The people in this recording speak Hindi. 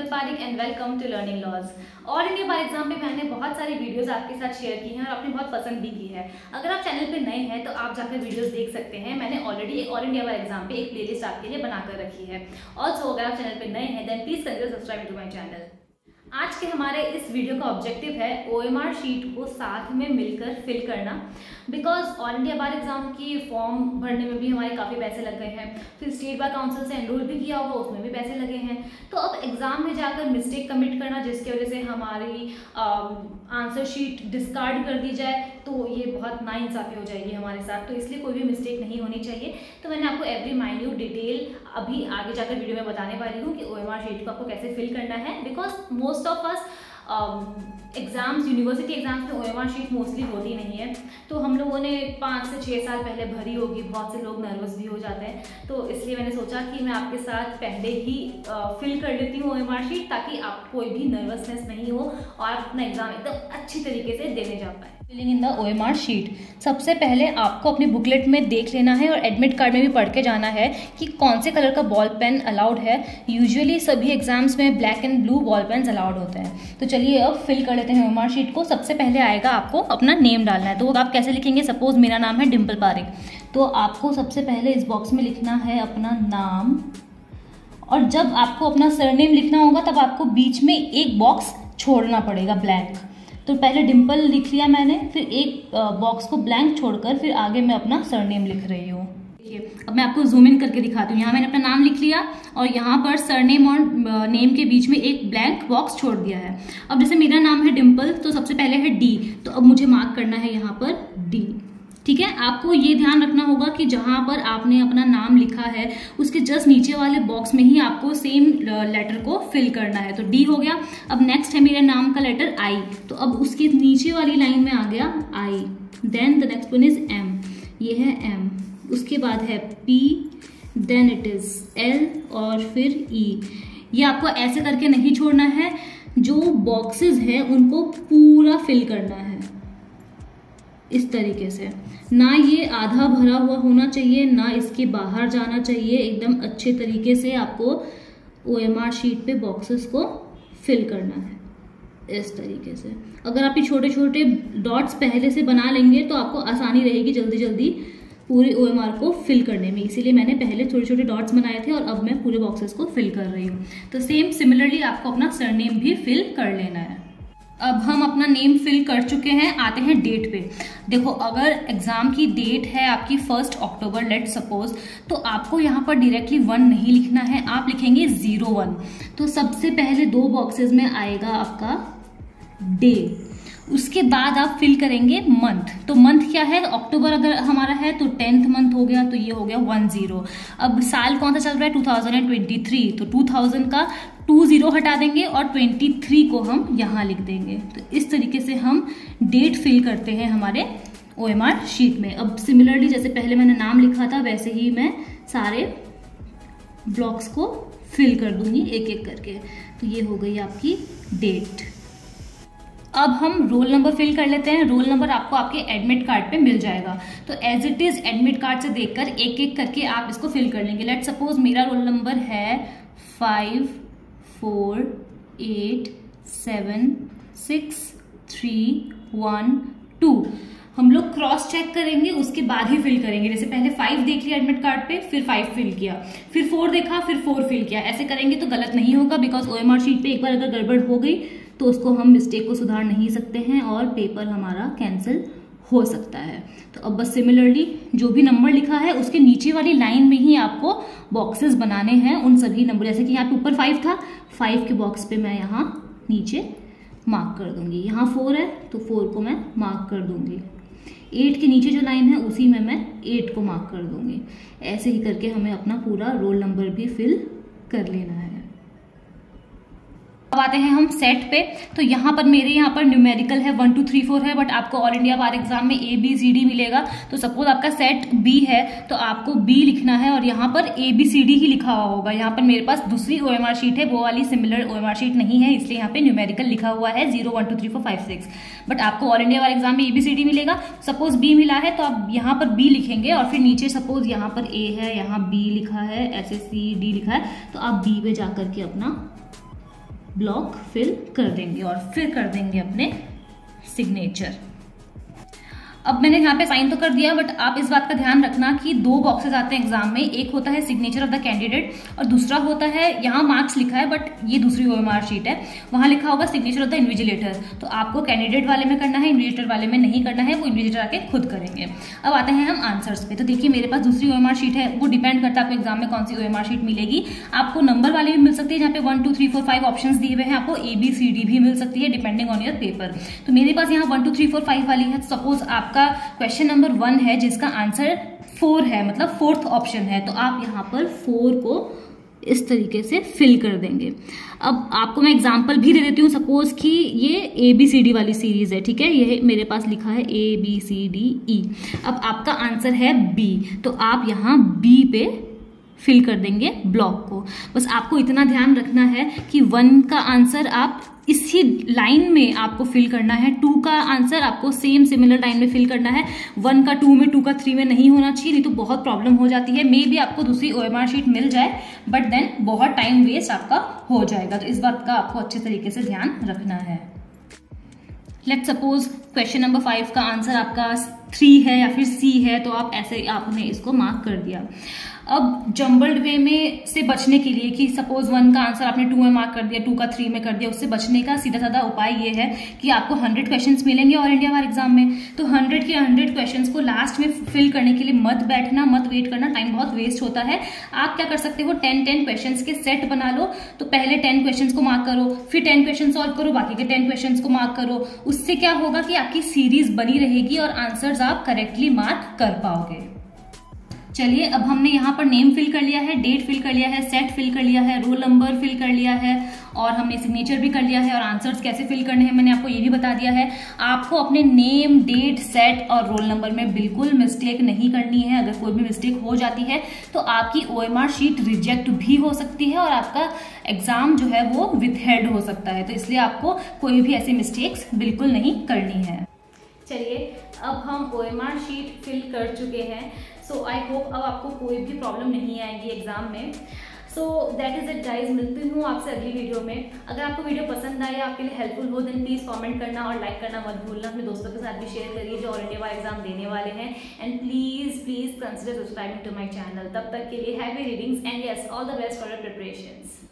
Pareek and welcome to learning laws. All India bar exam पे मैंने बहुत सारी वीडियोस आपके साथ शेयर की हैं और आपने बहुत पसंद भी की है। अगर आप चैनल पे नए हैं तो आप जाकर वीडियोस देख सकते हैं। मैंने already all India bar exam पे एक प्लेलिस्ट आपके लिए बनाकर रखी है। ऑल्सो अगर आप चैनल पे नए हैं then please consider subscribe to my channel. आज के हमारे इस वीडियो का ऑब्जेक्टिव है OMR शीट को साथ में मिलकर फिल करना। Because all India bar exam की फॉर्म भरने में भी हमारे काफ़ी पैसे लग गए हैं, फिर स्टेट बार काउंसिल से एनरोल भी किया होगा, उसमें भी पैसे लगे हैं। तो अब एग्जाम में जाकर मिस्टेक कमिट करना जिसकी वजह से हमारी आंसर शीट डिस्कार्ड कर दी जाए तो ये बहुत नाइंसाफ़ी हो जाएगी हमारे साथ। तो इसलिए कोई भी मिस्टेक नहीं होनी चाहिए। तो मैंने आपको एवरी माइन्यूट डिटेल अभी आगे जाकर वीडियो में बताने वाली हूँ कि OMR शीट को आपको कैसे फिल करना है। Because most of us exams university exams में OMR शीट मोस्टली होती नहीं है, तो हम लोगों ने 5 से 6 साल पहले भरी होगी। बहुत से लोग नर्वस भी हो जाते हैं, तो इसलिए मैंने सोचा कि मैं आपके साथ पहले ही फिल कर लेती हूँ OMR शीट, ताकि आप कोई भी नर्वसनेस नहीं हो और आप अपना एग्जाम एकदम अच्छी तरीके से देने जा पाए। Filling in the OMR sheet, सबसे पहले आपको अपने बुकलेट में देख लेना है और एडमिट कार्ड में भी पढ़ के जाना है कि कौन से कलर का बॉल पेन अलाउड है। यूजुअली सभी एग्जाम्स में black and blue ball pens allowed होते हैं। तो चलिए अब फिल कर लेते हैं OMR शीट को। सबसे पहले आएगा आपको अपना नेम डालना है। तो आप कैसे लिखेंगे? सपोज मेरा नाम है डिम्पल पारिक, तो आपको सबसे पहले इस बॉक्स में लिखना है अपना नाम, और जब आपको अपना सरनेम लिखना होगा तब आपको बीच में एक बॉक्स छोड़ना पड़ेगा ब्लैंक। तो पहले डिम्पल लिख लिया मैंने, फिर एक बॉक्स को ब्लैंक छोड़कर फिर आगे मैं अपना सरनेम लिख रही हूँ। देखिए अब मैं आपको जूम इन करके दिखाती हूँ। यहाँ मैंने अपना नाम लिख लिया और यहाँ पर सरनेम और नेम के बीच में एक ब्लैंक बॉक्स छोड़ दिया है। अब जैसे मेरा नाम है डिम्पल तो सबसे पहले है D, तो अब मुझे मार्क करना है यहाँ पर D। ठीक है, आपको ये ध्यान रखना होगा कि जहाँ पर आपने अपना नाम लिखा है उसके जस्ट नीचे वाले बॉक्स में ही आपको सेम लेटर को फिल करना है। तो D हो गया। अब नेक्स्ट है मेरे नाम का लेटर I, तो अब उसके नीचे वाली लाइन में आ गया I। Then the next one is M, ये है M। उसके बाद है P, then it is L और फिर E। ये आपको ऐसे करके नहीं छोड़ना है, जो बॉक्सेस हैं उनको पूरा फिल करना है इस तरीके से। ना ये आधा भरा हुआ होना चाहिए, ना इसके बाहर जाना चाहिए। एकदम अच्छे तरीके से आपको OMR शीट पे बॉक्सेस को फिल करना है इस तरीके से। अगर आप ये छोटे छोटे डॉट्स पहले से बना लेंगे तो आपको आसानी रहेगी जल्दी जल्दी पूरे OMR को फिल करने में। इसीलिए मैंने पहले छोटे छोटे डॉट्स बनाए थे और अब मैं पूरे बॉक्सेस को फिल कर रही हूँ। तो सेम सिमिलरली आपको अपना सरनेम भी फिल कर लेना है। अब हम अपना नेम फिल कर चुके हैं, आते हैं डेट पे। देखो अगर एग्जाम की डेट है आपकी 1 अक्टूबर लेट सपोज, तो आपको यहाँ पर डायरेक्टली 1 नहीं लिखना है, आप लिखेंगे 01। तो सबसे पहले 2 बॉक्सेस में आएगा आपका डे, उसके बाद आप फिल करेंगे मंथ। तो मंथ क्या है? अक्टूबर अगर हमारा है तो 10th मंथ हो गया, तो ये हो गया 10। अब साल कौन सा चल रहा है? 2023, तो 2000 का 20 हटा देंगे और 23 को हम यहाँ लिख देंगे। तो इस तरीके से हम डेट फिल करते हैं हमारे OMR शीट में। अब सिमिलरली जैसे पहले मैंने नाम लिखा था वैसे ही मैं सारे ब्लॉक्स को फिल कर दूंगी एक एक करके। तो ये हो गई आपकी डेट। अब हम रोल नंबर फिल कर लेते हैं। रोल नंबर आपको आपके एडमिट कार्ड पे मिल जाएगा, तो as it is admit card से देखकर एक एक करके आप इसको फिल कर लेंगे। लेट सपोज मेरा रोल नंबर है 5 4 8 7 6 3 1 2। हम लोग क्रॉस चेक करेंगे, उसके बाद ही फिल करेंगे। जैसे पहले 5 देख लिया एडमिट कार्ड पे, फिर 5 फिल किया, फिर 4 देखा, फिर 4 फिल किया। ऐसे करेंगे तो गलत नहीं होगा। बिकॉज OMR शीट पे एक बार अगर गड़बड़ हो गई तो उसको हम मिस्टेक को सुधार नहीं सकते हैं और पेपर हमारा कैंसिल हो सकता है। तो अब बस सिमिलरली जो भी नंबर लिखा है उसके नीचे वाली लाइन में ही आपको बॉक्सेस बनाने हैं उन सभी नंबर। जैसे कि यहाँ पे ऊपर 5 था, 5 के बॉक्स पे मैं यहाँ नीचे मार्क कर दूंगी। यहाँ 4 है तो 4 को मैं मार्क कर दूंगी। 8 के नीचे जो लाइन है उसी में मैं 8 को मार्क कर दूंगी। ऐसे ही करके हमें अपना पूरा रोल नंबर भी फिल कर लेना है। अब आते हैं हम सेट पे। तो यहाँ पर मेरे यहाँ पर न्यूमेरिकल है 1 2 3 4 है, बट आपको ऑल इंडिया बार एग्जाम में ABCD मिलेगा। तो सपोज आपका सेट B है तो आपको B लिखना है और यहाँ पर ABCD ही लिखा हुआ होगा। यहाँ पर मेरे पास दूसरी OMR शीट है, वो वाली सिमिलर OMR शीट नहीं है, इसलिए यहाँ पे न्यूमेरिकल लिखा हुआ है 0 1 2 3 4 5 6। बट आपको ऑल इंडिया बार एग्जाम में ABCD मिलेगा। सपोज B मिला है तो आप यहाँ पर B लिखेंगे और फिर नीचे सपोज यहाँ पर A है, यहाँ B लिखा है, ऐसे C D लिखा है, तो आप B पे जाकर के अपना ब्लॉक फिल कर देंगे और फिर कर देंगे अपने सिग्नेचर। अब मैंने यहाँ पे साइन तो कर दिया, बट आप इस बात का ध्यान रखना कि 2 बॉक्सेस आते हैं एग्जाम में, एक होता है सिग्नेचर ऑफ द कैंडिडेट और दूसरा होता है, यहाँ मार्क्स लिखा है बट ये दूसरी OMR शीट है, वहाँ लिखा होगा सिग्नेचर ऑफ द इन्विजिलेटर। तो आपको कैंडिडेट वाले में करना है, इन्विजिलेटर वाले में नहीं करना है, वो इन्विजिलेटर आके खुद करेंगे। अब आते हैं हम आंसर्स पे। तो देखिए मेरे पास दूसरी OMR शीट है, वो डिपेंड करता है आपको एग्जाम में कौन सी OMR शीट मिलेगी। आपको नंबर वाली भी मिल सकती है, जहाँ पे 1 2 3 4 5 ऑप्शन दिए हुए हैं, आपको ABCD भी मिल सकती है डिपेंडिंग ऑन योर पेपर। तो मेरे पास यहाँ 1 2 3 4 5 वाली है। सपोज आपका क्वेश्चन नंबर 1 है जिसका आंसर 4 है, मतलब 4th ऑप्शन है, तो आप यहाँ पर 4 को इस तरीके से फिल कर देंगे। अब आपको मैं एग्जांपल भी दे देती हूँ। सपोज कि ये ABCD वाली सीरीज है, ठीक है, ये मेरे पास लिखा है ABCDE। अब आपका आंसर है B, तो आप यहाँ B पे फिल कर देंगे ब्लॉक को। बस आपको इतना ध्यान रखना है कि 1 का आंसर आप इसी लाइन में आपको फिल करना है, 2 का आंसर आपको सेम सिमिलर लाइन में फिल करना है। 1 का 2 में, 2 का 3 में नहीं होना चाहिए, नहीं तो बहुत प्रॉब्लम हो जाती है। मे भी आपको दूसरी OMR शीट मिल जाए, बट देन बहुत टाइम वेस्ट आपका हो जाएगा। तो इस बात का आपको अच्छे तरीके से ध्यान रखना है। लेट्स सपोज क्वेश्चन नंबर 5 का आंसर आपका 3 है या फिर C है, तो आप ऐसे आपने इसको मार्क कर दिया। अब जम्बल्ड वे में से बचने के लिए कि सपोज 1 का आंसर आपने 2 में मार्क कर दिया, 2 का 3 में कर दिया, उससे बचने का सीधा साधा उपाय ये है कि आपको 100 क्वेश्चंस मिलेंगे ऑल इंडिया वार एग्जाम में। तो 100 के 100 क्वेश्चंस को लास्ट में फिल करने के लिए मत बैठना, मत वेट करना, टाइम बहुत वेस्ट होता है। आप क्या कर सकते हो, 10 क्वेश्चंस के सेट बना लो। तो पहले 10 क्वेश्चंस को मार्क करो, फिर 10 क्वेश्चन सॉल्व करो, बाकी के 10 क्वेश्चंस को मार्क करो। उससे क्या होगा कि आपकी सीरीज बनी रहेगी और आंसर्स आप करेक्टली मार्क कर पाओगे। चलिए, अब हमने यहाँ पर नेम फिल कर लिया है, डेट फिल कर लिया है, सेट फिल कर लिया है, रोल नंबर फिल कर लिया है और हमने सिग्नेचर भी कर लिया है। और आंसर्स कैसे फिल करने हैं मैंने आपको ये भी बता दिया है। आपको अपने नेम, डेट, सेट और रोल नंबर में बिल्कुल मिस्टेक नहीं करनी है। अगर कोई भी मिस्टेक हो जाती है तो आपकी OMR शीट रिजेक्ट भी हो सकती है और आपका एग्जाम जो है वो विथहेल्ड हो सकता है। तो इसलिए आपको कोई भी ऐसी मिस्टेक्स बिल्कुल नहीं करनी है। चलिए, अब हम OMR शीट फिल कर चुके हैं। सो आई होप अब आपको कोई भी प्रॉब्लम नहीं आएगी एग्जाम में। So that is it guys, मिलती हूँ आपसे अगली वीडियो में। अगर आपको वीडियो पसंद आए, आपके लिए हेल्पफुल हो, देन प्लीज़ कमेंट करना और लाइक करना मत भूलना। अपने दोस्तों के साथ भी शेयर करिए जो ऑल इंडिया वार एग्जाम देने वाले हैं। And please consider subscribing to my channel. तब तक के लिए happy readings and yes, all the best for your preparations.